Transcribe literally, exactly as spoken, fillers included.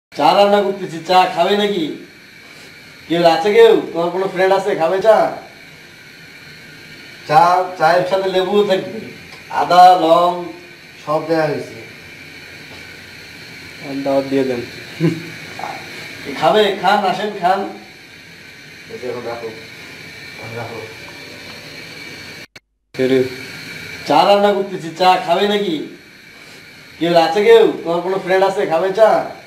চা রান্না করতেছি, চা খাবে নাকি? কেউ আছে? কেউ তোমার কোনো ফ্রেন্ড আছে খাবে চা? চা, চায়ের সাথে লেবুও থাকবে, আদা লং সব দেওয়া হয়েছে। দাওয়াত দিয়ে দেন। খাবে? খান, আসেন খান। এখন রাখো রাখো। চা রান্না করতেছি, চা খাবে নাকি? কেউ আছে? কেউ তোমার কোনো ফ্রেন্ড আছে খাবে চা?